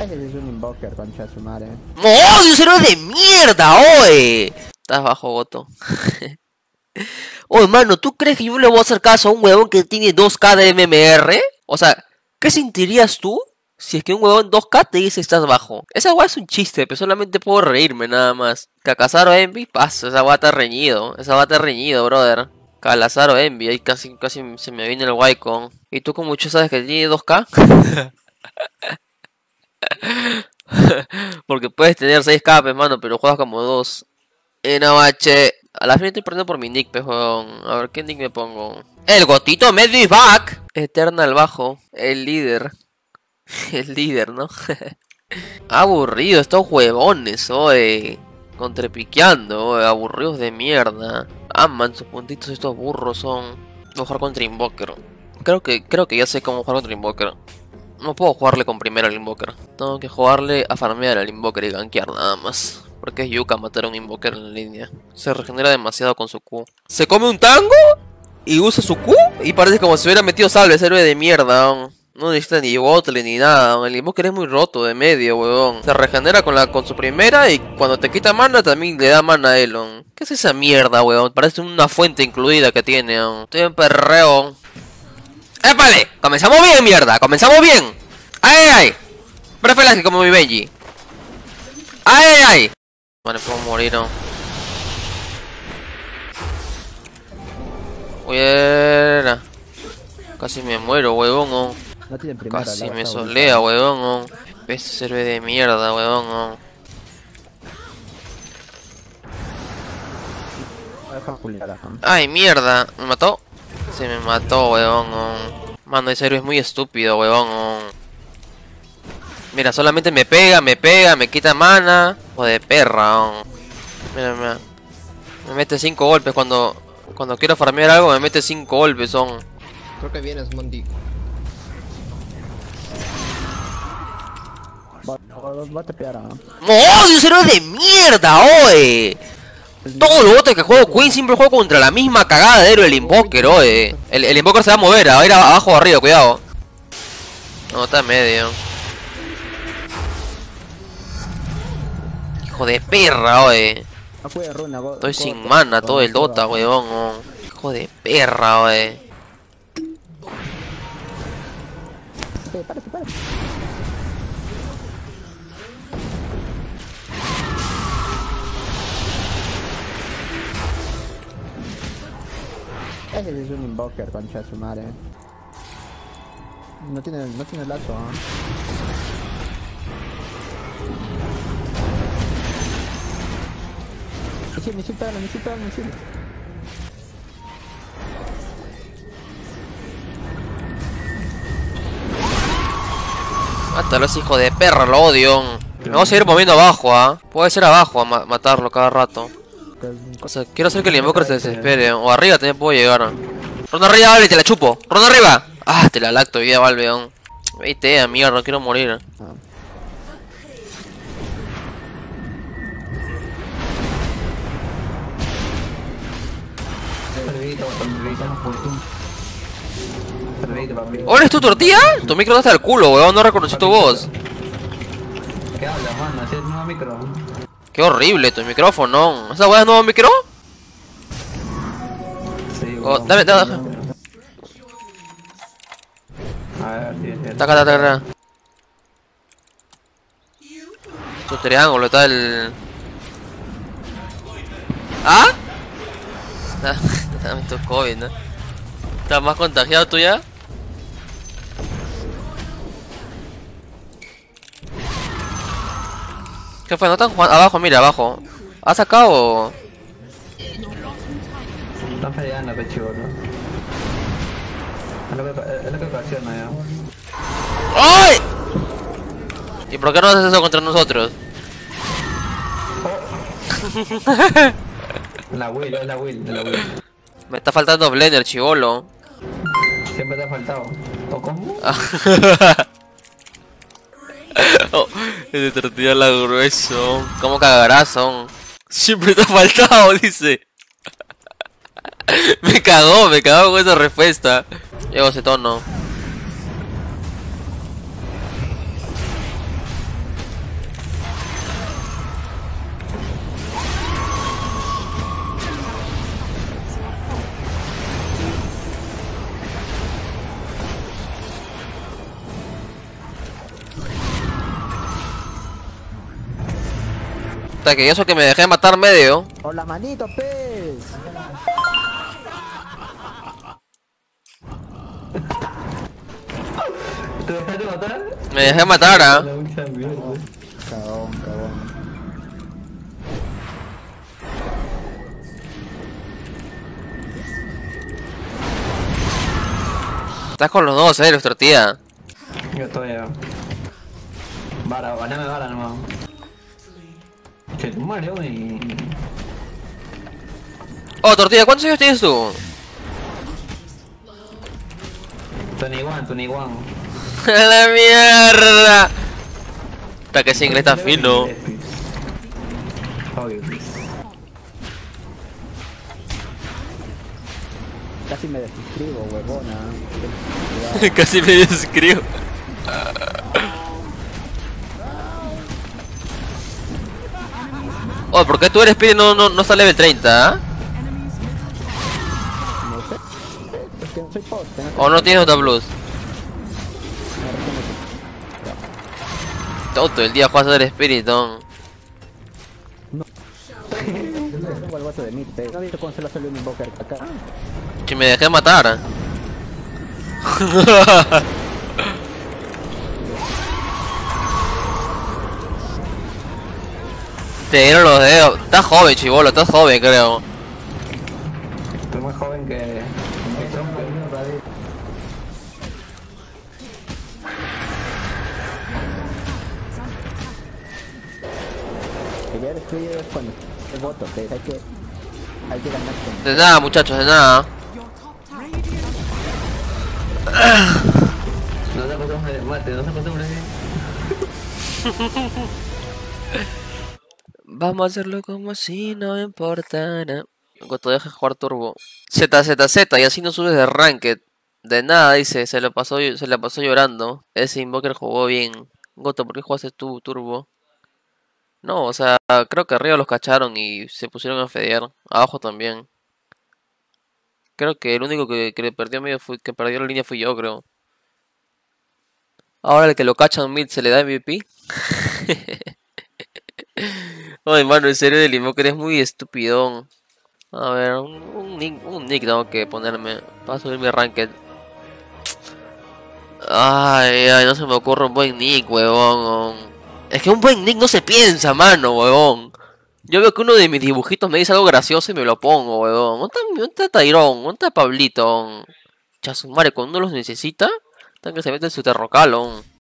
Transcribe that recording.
Ese es un invoker, concha de su madre. ¡Oh, Dios, héroe de mierda, oe! Estás bajo, Goto. Oye, mano, ¿tú crees que yo le voy a hacer caso a un huevón que tiene 2K de MMR? O sea, ¿qué sentirías tú si es que un huevón 2K te dice estás bajo? Esa hueá es un chiste, pero solamente puedo reírme nada más. Cacazaro Envy, paso, esa hueá está reñido. Esa hueá está reñido, brother. Calazaro Envy, ahí casi se me viene el Wycon. ¿Y tú como mucho sabes que tiene 2K? Porque puedes tener 6K, pues, mano, pero juegas como 2. Bache. A la fin estoy perdiendo por mi nick, pejón. A ver, ¿qué nick me pongo? El Gotito Medio is back. Eternal bajo. El líder. El líder, ¿no? Aburrido, estos huevones, oe. Contrepiqueando, oe. Aburridos de mierda. Aman sus puntitos, estos burros son. Voy a jugar contra Invoker. Creo que ya sé cómo jugar contra Invoker. No puedo jugarle con primero al Invoker. Tengo que jugarle a farmear al Invoker y gankear nada más. Porque es yuca matar a un Invoker en la línea. Se regenera demasiado con su Q. Se come un tango y usa su Q y parece como si hubiera metido sable, ese héroe de mierda. No necesita ni botle ni nada. El Invoker es muy roto de medio, weón. Se regenera con su primera y cuando te quita mana también le da mana a él. ¿Qué es esa mierda, weón? Parece una fuente incluida que tiene. Estoy en perreo. ¡Épale! Comenzamos bien, mierda. Comenzamos bien. ¡Ay, ay, ay! Prefiero que como mi Benji. ¡Ay, ay, ay! Vale, puedo morir, ¿no? Uy, casi me muero, huevón, ¿no? No tiene primera, casi me solea, huevón, ¿no? Este sirve de mierda, huevón, ¿no? Ay, mierda, ¿me mató? Se me mató, huevón, ¿no? Mano, ese héroe es muy estúpido, huevón, ¿no? Mira, solamente me pega, me quita mana. O de perra, ¿no? Mira. Me mete 5 golpes cuando quiero farmear algo, me mete 5 golpes, son. Creo que vienes, Mondi. Va a tepear, ¿no? ¡Oh, Dios, héroe de mierda, oe! Todos los botes que juego Queen siempre juego contra la misma cagada de héroe, el Invoker, oe. El Invoker se va a mover, a ir abajo o arriba, cuidado. No, está en medio. Hijo de perra, oe. Estoy sin mana todo el Dota, weón. Hijo de perra, oe. Para. Ese es un invoker, concha de su madre. No tiene lazo, ¿eh? Misil, pégale. Mátalo, ese hijo de perra, lo odio. Me voy a seguir moviendo abajo, ¿ah? Puede ser abajo a matarlo cada rato. O sea, quiero hacer que el Invoker se desespere. O arriba también puedo llegar. Ronda arriba, Valve, te la chupo. Ronda arriba. Ah, te la lacto, vida, Valve. Vete, mierda, no quiero morir. ¿Hola, es tu tortilla? Tu micro no está al culo, weón, no reconocí tu voz. ¿Qué hablas, mano? Así es el nuevo micro. Qué horrible tu micrófono. ¿Esa weá es nuevo micro? Sí, Oh, dame. A ver, sí. Taca. Tu triángulo está el. ¿Ah? Dame tu COVID, ¿no? ¿Estás más contagiado tú ya? ¿Qué fue? ¿No están jugando? Abajo, mira, abajo. ¿Has sacado? Están fallando, pechivo, ¿no? Es lo que ocasiona ya. ¡Ay! ¿Y por qué no haces eso contra nosotros? La Will. Me está faltando Blender, chivolo. Siempre te ha faltado. ¿O cómo? Oh, ese tortilla la grueso. ¿Cómo cagarás, son? Siempre te ha faltado, dice. Me cagó con esa respuesta. Llego a ese tono. Hasta que eso que me dejé matar medio. Por la manito, pez. ¿Te dejaste matar? Me dejé matar, La ¿ah? mucha mierda. Cagón, cagón. Estás con los dos, nuestra tía. Yo estoy ya. Baname vara nomás. Que tu Mario y... Oh, tortilla, ¿cuántos años tienes tú? Tony One. ¡A la mierda! Hasta que ese inglés está fino. Obvio, please. Casi me desuscribo, huevona. Casi me describo. Oh, ¿por qué tú eres Speedy no está level 30, ah? No sé. Es que no soy post. ¿O no tienes otra blues? Todo el día juegas a ser Spirit, ¿no? Tengo el guaso de mid, ¿no has visto cómo se lo salió un invoker acá? Que me dejé matar. Te dieron los dedos. Estás joven, chibolo, estás joven, creo. Estoy más joven que Trump. Que ya destruye es cuando el voto, ¿ves? Hay que ganar con... De nada, muchachos, de nada. No te acostumbres, mate, no te acostumbres. Vamos a hacerlo como si no importara. Cuando dejes jugar turbo. ZZZ, y así no subes de ranked. De nada, dice, se la pasó llorando. Ese invoker jugó bien. Goto, ¿por qué jugaste tú, turbo? No, o sea, creo que arriba los cacharon y se pusieron a fedear. Abajo también. Creo que el único que le perdió medio que perdió la línea fui yo, creo. Ahora el que lo cachan mid se le da MVP. Ay, mano, en serio, el invoker es muy estupidón. A ver, un nick tengo que ponerme para subir mi ranked. Ay, no se me ocurre un buen nick, huevón. Es que un buen nick no se piensa, mano, huevón. Yo veo que uno de mis dibujitos me dice algo gracioso y me lo pongo, huevón. ¿Dónde está Tyrone? ¿Dónde está Pablito? Chasumare, cuando uno los necesita, están que se meten en su terrocalo.